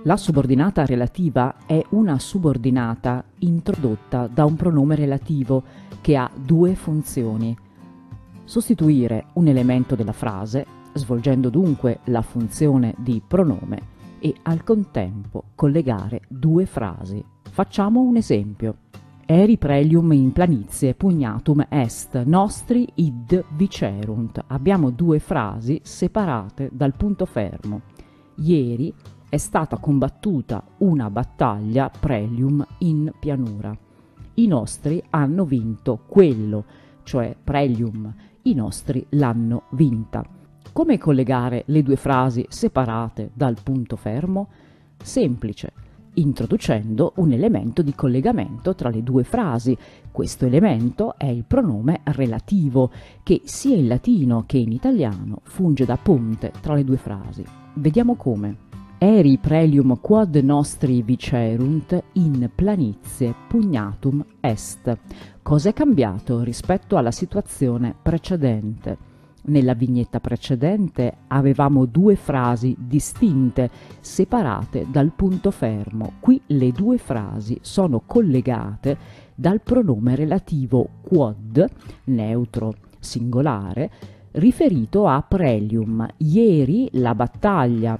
La subordinata relativa è una subordinata introdotta da un pronome relativo che ha due funzioni: sostituire un elemento della frase, svolgendo dunque la funzione di pronome, e al contempo collegare due frasi. Facciamo un esempio. Eri prelium in planitie pugnatum est, nostri id vicerunt. Abbiamo due frasi separate dal punto fermo. Ieri è stata combattuta una battaglia prelium in pianura. I nostri hanno vinto quello, cioè prelium. I nostri l'hanno vinta. Come collegare le due frasi separate dal punto fermo? Semplice, introducendo un elemento di collegamento tra le due frasi. Questo elemento è il pronome relativo, che sia in latino che in italiano funge da ponte tra le due frasi. Vediamo come. Eri prelium quod nostri vicerunt in planitie pugnatum est. Cosa è cambiato rispetto alla situazione precedente? Nella vignetta precedente avevamo due frasi distinte, separate dal punto fermo. Qui le due frasi sono collegate dal pronome relativo quod, neutro singolare, riferito a prelium. Ieri la battaglia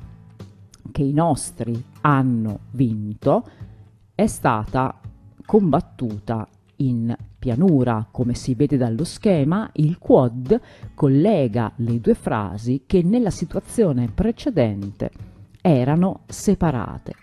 che i nostri hanno vinto è stata combattuta in pianura. Come si vede dallo schema, il quod collega le due frasi che nella situazione precedente erano separate.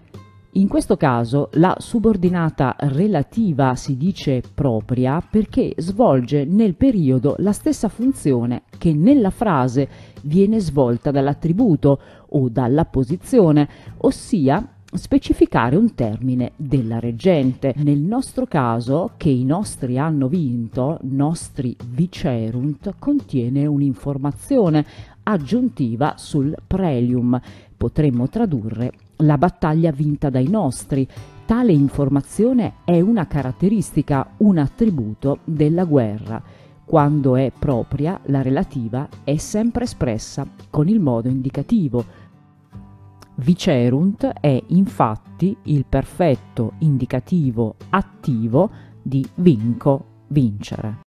In questo caso la subordinata relativa si dice propria perché svolge nel periodo la stessa funzione che nella frase viene svolta dall'attributo o dalla posizione, ossia specificare un termine della reggente. Nel nostro caso, che i nostri hanno vinto, nostri vicerunt, contiene un'informazione aggiuntiva sul prelium. Potremmo tradurre la battaglia vinta dai nostri. Tale informazione è una caratteristica, un attributo della guerra. Quando è propria, la relativa è sempre espressa con il modo indicativo. Vicerunt è infatti il perfetto indicativo attivo di vinco, vincere.